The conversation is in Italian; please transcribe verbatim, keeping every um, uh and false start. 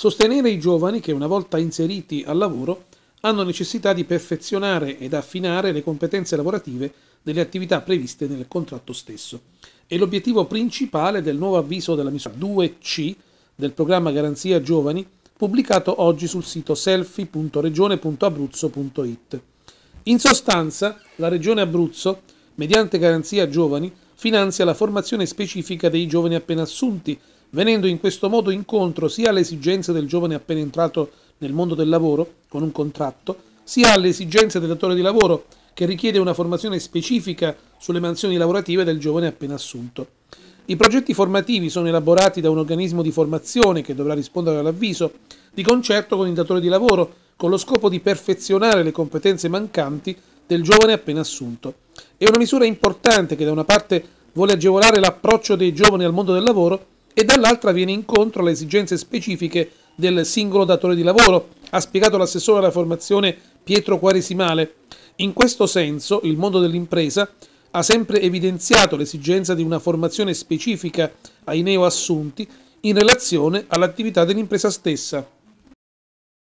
sostenere i giovani che, una volta inseriti al lavoro, hanno necessità di perfezionare ed affinare le competenze lavorative delle attività previste nel contratto stesso. È l'obiettivo principale del nuovo avviso della misura due C del programma Garanzia Giovani, pubblicato oggi sul sito selfie punto regione punto abruzzo punto it. In sostanza, la Regione Abruzzo, mediante Garanzia Giovani, finanzia la formazione specifica dei giovani appena assunti, venendo in questo modo incontro sia alle esigenze del giovane appena entrato nel mondo del lavoro con un contratto, sia alle esigenze del datore di lavoro che richiede una formazione specifica sulle mansioni lavorative del giovane appena assunto. I progetti formativi sono elaborati da un organismo di formazione che dovrà rispondere all'avviso, di concerto con il datore di lavoro, con lo scopo di perfezionare le competenze mancanti del giovane appena assunto. È una misura importante che da una parte vuole agevolare l'approccio dei giovani al mondo del lavoro e dall'altra viene incontro alle esigenze specifiche del singolo datore di lavoro, ha spiegato l'assessore alla formazione Pietro Quaresimale. In questo senso il mondo dell'impresa ha sempre evidenziato l'esigenza di una formazione specifica ai neoassunti in relazione all'attività dell'impresa stessa.